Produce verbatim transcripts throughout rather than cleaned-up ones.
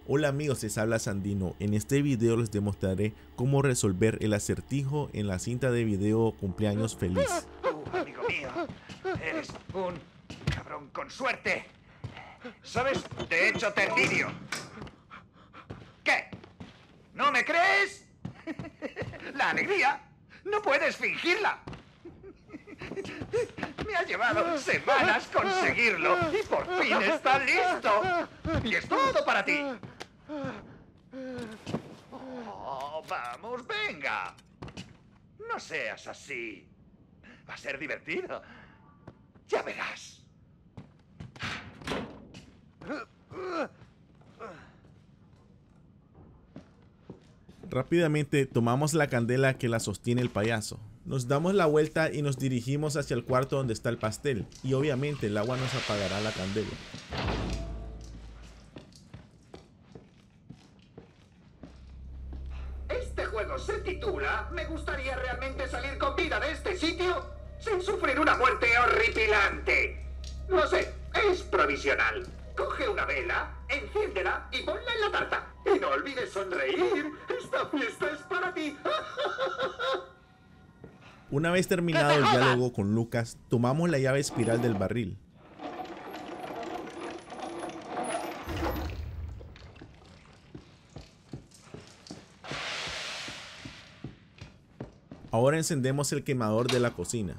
Hola amigos, les habla Sandino. En este video les demostraré cómo resolver el acertijo en la cinta de video Cumpleaños Feliz. Uh, amigo mío, eres un cabrón con suerte. ¿Sabes? De hecho te envidio. ¿Qué? ¿No me crees? La alegría no puedes fingirla. Me ha llevado semanas conseguirlo y por fin está listo. Y es todo para ti. Oh, vamos, venga. No seas así. Va a ser divertido. Ya verás. Rápidamente tomamos la candela que la sostiene el payaso. Nos damos la vuelta y nos dirigimos hacia el cuarto donde está el pastel. Y obviamente el agua nos apagará la candela. Este juego se titula ¿Me gustaría realmente salir con vida de este sitio sin sufrir una muerte horripilante? Lo sé, es provisional. Coge una vela, enciéndela y ponla en la tarta. Y no olvides sonreír. Esta fiesta es para ti. Una vez terminado el diálogo con Lucas, tomamos la llave espiral del barril. Ahora encendemos el quemador de la cocina.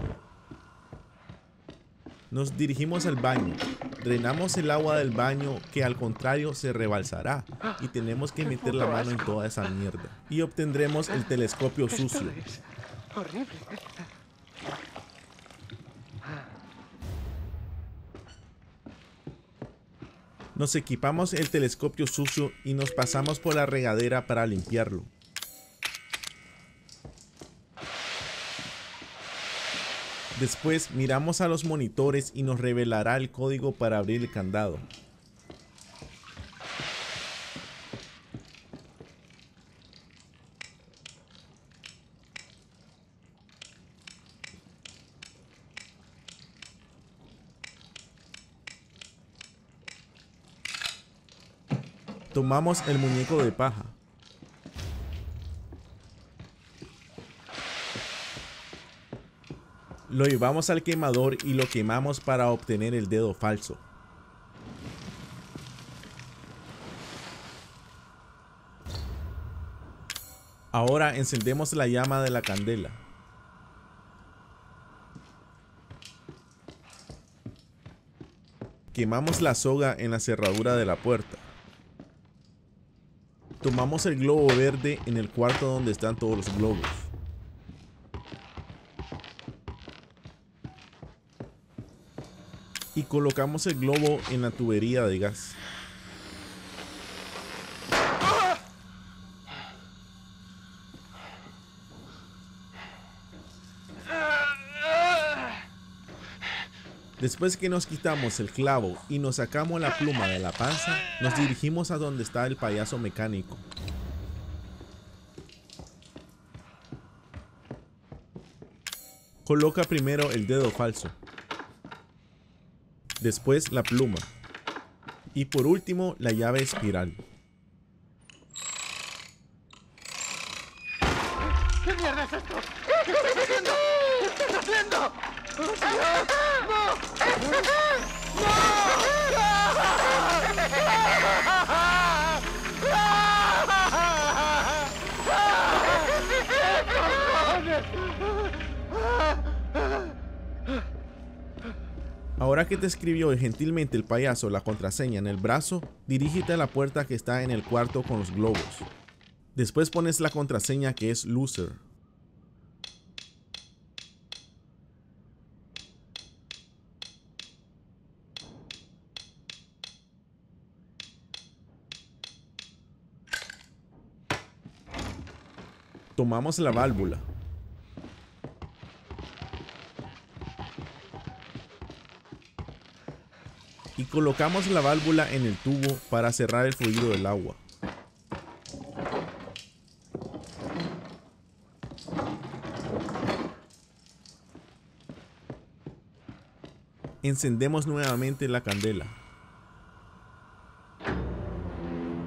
Nos dirigimos al baño. Drenamos el agua del baño que al contrario se rebalsará y tenemos que meter la mano en toda esa mierda. Y obtendremos el telescopio sucio. Horrible. Nos equipamos el telescopio sucio y nos pasamos por la regadera para limpiarlo. Después miramos a los monitores y nos revelará el código para abrir el candado. Tomamos el muñeco de paja. Lo llevamos al quemador y lo quemamos para obtener el dedo falso. Ahora encendemos la llama de la candela. Quemamos la soga en la cerradura de la puerta. Tomamos el globo verde en el cuarto donde están todos los globos. Y colocamos el globo en la tubería de gas. Después que nos quitamos el clavo y nos sacamos la pluma de la panza, nos dirigimos a donde está el payaso mecánico. Coloca primero el dedo falso, después la pluma y por último la llave espiral. ¿Qué mierda es esto? ¿Qué estás haciendo? ¿Qué estás haciendo? ¡Oh, Dios! ¡No! Ahora que te escribió gentilmente el payaso la contraseña en el brazo, dirígete a la puerta que está en el cuarto con los globos. Después pones la contraseña que es loser. Tomamos la válvula. Y colocamos la válvula en el tubo para cerrar el fluido del agua. Encendemos nuevamente la candela.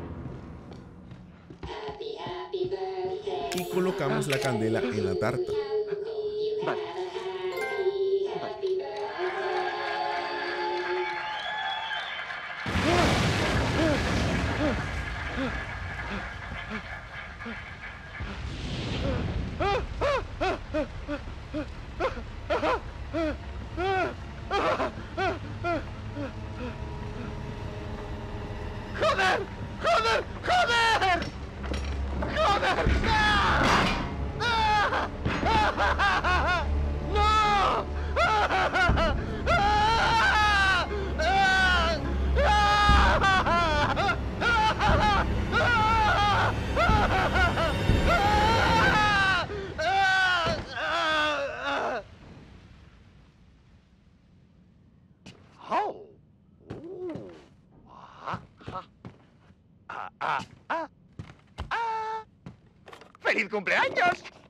Y colocamos la candela en la tarta. Vale. ¡Joder! ¡Joder! ¡Joder! ¡Joder! ¡Ah! ¡Ah! ¡No! ¡Ah! Oh. Ooh. Ah, ah. Ah, ah, ah. Ah. ¡Feliz cumpleaños!